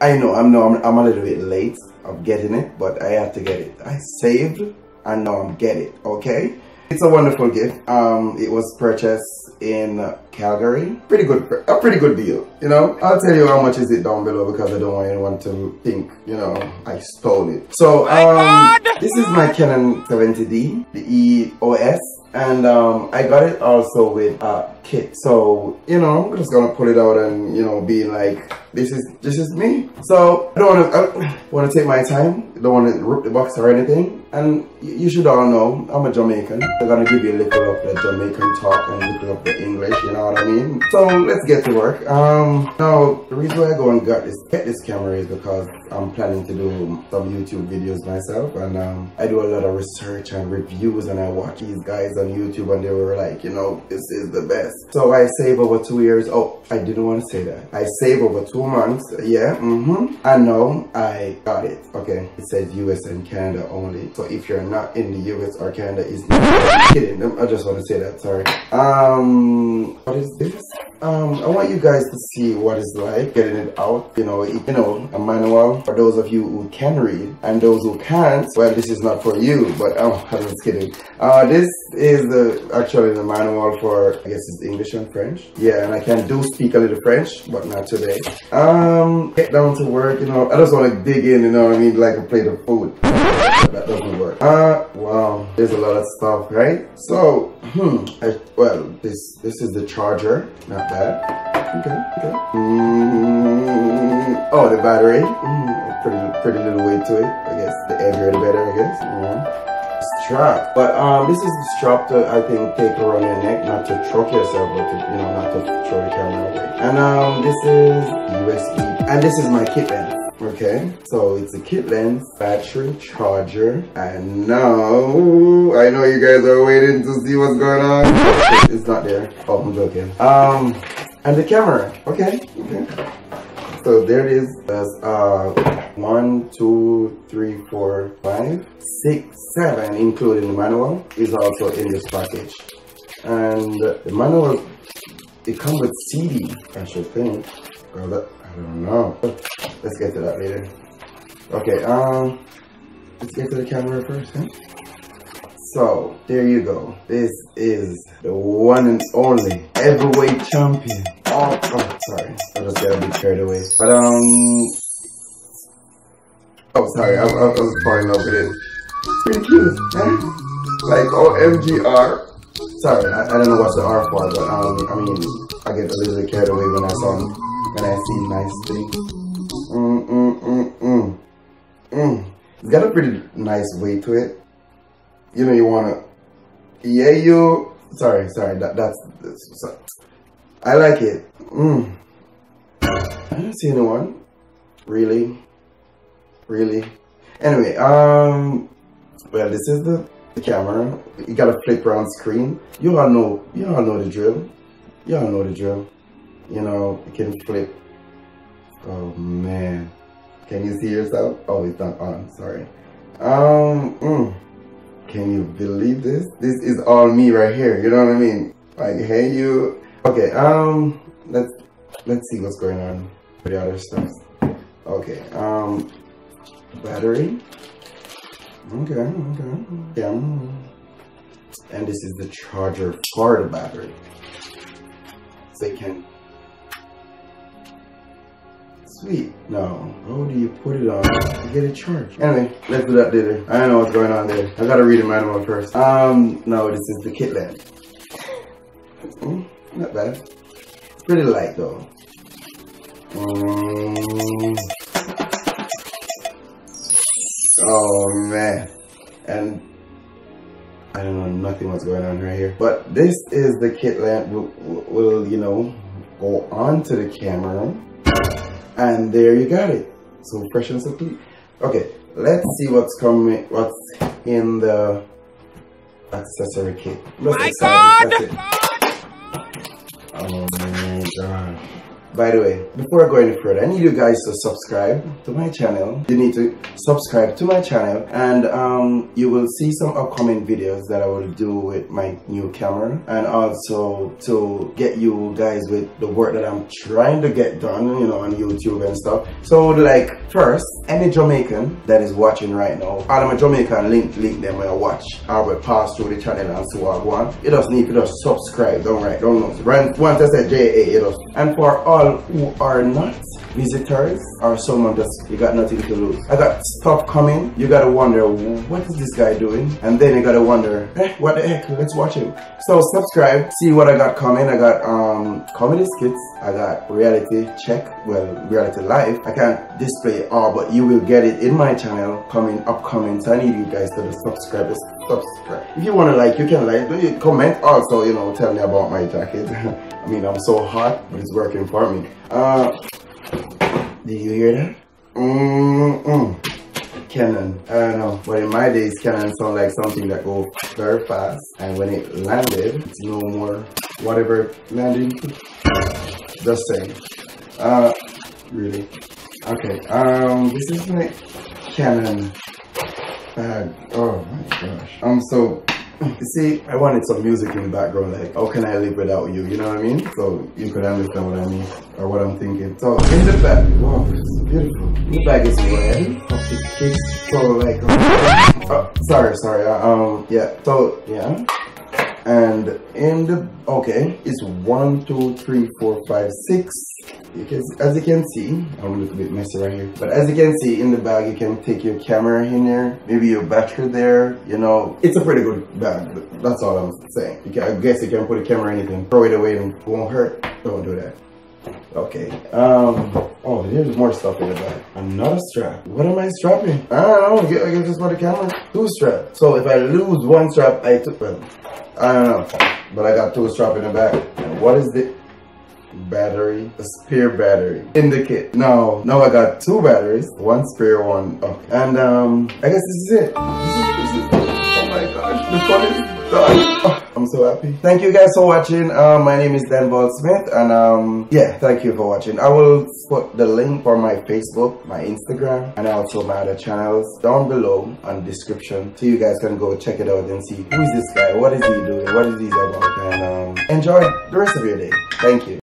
I know, I'm a little bit late of getting it, but I have to get it. I saved and now I'm getting it, okay? It's a wonderful gift. It was purchased in Calgary. A pretty good deal, you know? I'll tell you how much is it down below because I don't want anyone to think, you know, I stole it. So, this is my Canon 70D, the EOS. And I got it also with a kit. So, you know, I'm just gonna pull it out and, you know, be like, this is me. So I wanna take my time. I don't wanna rip the box or anything. And you should all know, I'm a Jamaican. They're gonna give you a little of the Jamaican talk and a little of the English, you know what I mean? So let's get to work. Now, the reason why I go and get this camera is because I'm planning to do some YouTube videos myself. And I do a lot of research and reviews and I watch these guys on YouTube and they were like, you know, this is the best. So I save over 2 years. Oh, I didn't want to say that. I save over 2 months. Yeah, and now I got it. Okay, it says US and Canada only. So if you're not in the US or Canada, it's not kidding. I just want to say that, sorry. What is this? I want you guys to see what it's like getting it out. You know, a manual for those of you who can read and those who can't. Well, this is not for you, but I'm just kidding. This is actually the manual for, I guess it's English and French. Yeah, and I can speak a little French, but not today. Get down to work, you know. I just want to dig in, you know what I mean, like a plate of food. That doesn't work. Wow, there's a lot of stuff, right? So, well, this is the charger. Not bad. Okay. Oh, the battery. Pretty little weight to it. I guess the heavier the better, I guess. Strap. But this is the strap to, I think, take around your neck, not to choke yourself, but to, you know, not to throw the camera away. And this is USB. And this is my kit lens. Okay, so it's a kit lens, battery, charger, and now I know you guys are waiting to see what's going on. It's not there. Oh, I'm joking. And the camera. Okay. So there it is. That's 1, 2, 3, 4, 5, 6, 7, including the manual, is also in this package. And the manual, it comes with CD, I should think. Well, I don't know. Let's get to that later. Okay, let's get to the camera first, huh? So, there you go. This is the one and only heavyweight champion. Oh, sorry. I just got a bit carried away. But, oh, sorry. I was falling in love with it. It's pretty cute, huh? Like, OMGR. Sorry, I don't know what's the R for, but, I mean, I get a little bit carried away when I see nice things. It's got a pretty nice weight to it. You know, you wanna, sorry, that's I like it. I don't see anyone. Really. Anyway, well, this is the camera. You got a flip around screen. You all know the drill. You know, you can flip. Oh man, can you see yourself? Oh, it's not on, sorry. Can you believe this? This is all me right here, you know what I mean? Like, hey you. Okay, let's see what's going on with the other stuff. Okay, battery. Okay. And this is the charger for the battery. So you can. Sweet. Now, how do you put it on to get it charged? Anyway, let's do that later. I don't know what's going on there. I gotta read the manual first. No, this is the kit lens. Not bad. Pretty light though. Oh man. And I don't know nothing what's going on right here. But this is the kit lens. Will you know, go onto the camera. And there you got it. So fresh and complete. Okay, let's see what's in the accessory kit. That's it. Oh my god. by the way, before I go any further, I need you guys to subscribe to my channel. You need to subscribe to my channel, and you will see some upcoming videos that I will do with my new camera, and also to get you guys with the work that I'm trying to get done, you know, on YouTube and stuff. So like, first, any Jamaican that is watching right now, all of my Jamaican link them when I watch, I will pass through the channel and see what I want. You just need to just subscribe, don't know. Once I say JA, you just. And for all who are not visitors or someone just, you got nothing to lose. I got stuff coming, you gotta wonder, what is this guy doing? And then you gotta wonder, what the heck, let's watch him. So subscribe, see what I got coming. I got comedy skits, I got reality check, well, reality live. I can't display it all, but you will get it in my channel upcoming. So I need you guys to subscribe. If you wanna like, you can like, you comment also, you know, tell me about my jacket. I mean, I'm so hot, but it's working for me. Did you hear that? Canon. I don't know, but in my days, Canon sound like something that goes very fast. And when it landed, it's no more whatever landing. Just saying. Really. Okay. This is my Canon bag. Oh my gosh. You see, I wanted some music in the background, like, how can I live without you? You know what I mean? So you could understand what I mean, or what I'm thinking. So in the bag, wow, it's beautiful. The bag is red. So like, yeah. So yeah. And in the, okay, it's 1, 2, 3, 4, 5, 6. As you can see, I'm a little bit messy right here, but as you can see in the bag, you can take your camera in there, maybe your battery there, you know. It's a pretty good bag, that's all I'm saying. I guess you can put a camera in it and throw it away and it won't hurt. Don't do that. Okay. Oh, there's more stuff in the bag. Another strap. What am I strapping? I don't know. I guess just for the camera. 2 straps. So if I lose 1 strap, I don't know. But I got 2 straps in the back. And what is the battery? A spare battery in the kit. Now I got 2 batteries. 1 spare, 1. Okay. And I guess this is it. This is oh my gosh. The fun is done. Oh, I'm so happy. Thank you guys for watching. My name is Denval Smith, and yeah, thank you for watching. I will put the link for my Facebook, my Instagram, and also my other channels down below on the description, so you guys can go check it out and see who is this guy, what is he doing, what is he about, and enjoy the rest of your day. Thank you.